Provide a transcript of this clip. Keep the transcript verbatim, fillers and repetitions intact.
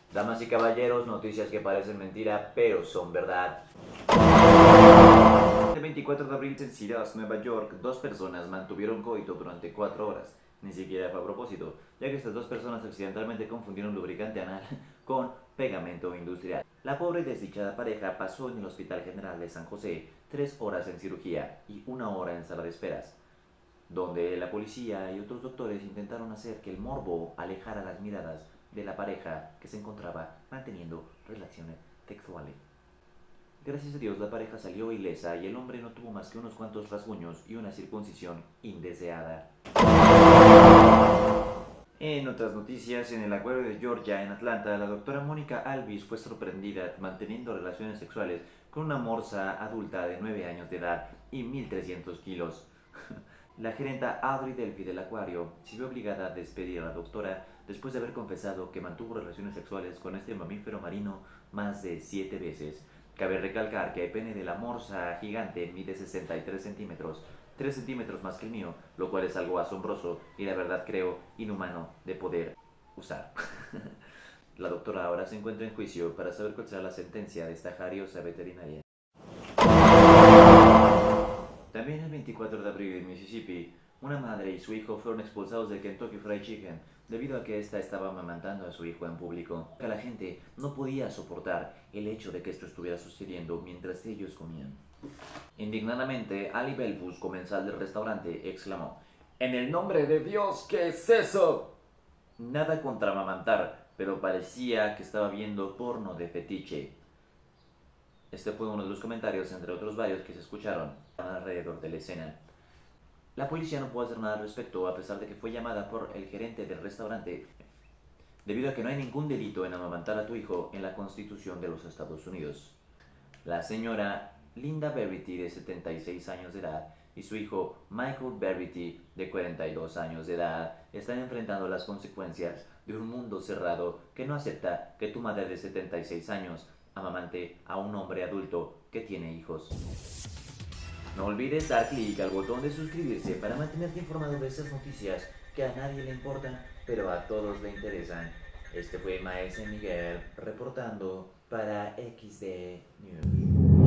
Damas y caballeros, noticias que parecen mentira, pero son verdad. El veinticuatro de abril en Syracuse, Nueva York, dos personas mantuvieron coito durante cuatro horas. Ni siquiera fue a propósito, ya que estas dos personas accidentalmente confundieron lubricante anal con pegamento industrial. La pobre y desdichada pareja pasó en el Hospital General de San José tres horas en cirugía y una hora en sala de esperas, donde la policía y otros doctores intentaron hacer que el morbo alejara las miradas de la pareja que se encontraba manteniendo relaciones sexuales. Gracias a Dios la pareja salió ilesa y el hombre no tuvo más que unos cuantos rasguños y una circuncisión indeseada. En otras noticias, en el acuario de Georgia, en Atlanta, la doctora Mónica Alvis fue sorprendida manteniendo relaciones sexuales con una morsa adulta de nueve años de edad y mil trescientos kilos. La gerenta Audrey Delphi del acuario se vio obligada a despedir a la doctora después de haber confesado que mantuvo relaciones sexuales con este mamífero marino más de siete veces. Cabe recalcar que el pene de la morsa gigante mide sesenta y tres centímetros, tres centímetros más que el mío, lo cual es algo asombroso y la verdad creo inhumano de poder usar. La doctora ahora se encuentra en juicio para saber cuál será la sentencia de esta jariosa veterinaria. También el veinticuatro de abril en Mississippi, una madre y su hijo fueron expulsados de Kentucky Fried Chicken debido a que ésta estaba amamantando a su hijo en público. La gente no podía soportar el hecho de que esto estuviera sucediendo mientras ellos comían. Indignadamente, Ali Belbus, comensal del restaurante, exclamó: ¡En el nombre de Dios, qué es eso! Nada contra amamantar, pero parecía que estaba viendo porno de fetiche. Este fue uno de los comentarios, entre otros varios, que se escucharon alrededor de la escena. La policía no pudo hacer nada al respecto, a pesar de que fue llamada por el gerente del restaurante, debido a que no hay ningún delito en amamantar a tu hijo en la Constitución de los Estados Unidos. La señora Linda Verity, de setenta y seis años de edad, y su hijo Michael Verity, de cuarenta y dos años de edad, están enfrentando las consecuencias de un mundo cerrado que no acepta que tu madre de setenta y seis años amamante a un hombre adulto que tiene hijos. No olvides dar clic al botón de suscribirse para mantenerte informado de esas noticias que a nadie le importan, pero a todos le interesan. Este fue Maese Miguel reportando para X D News.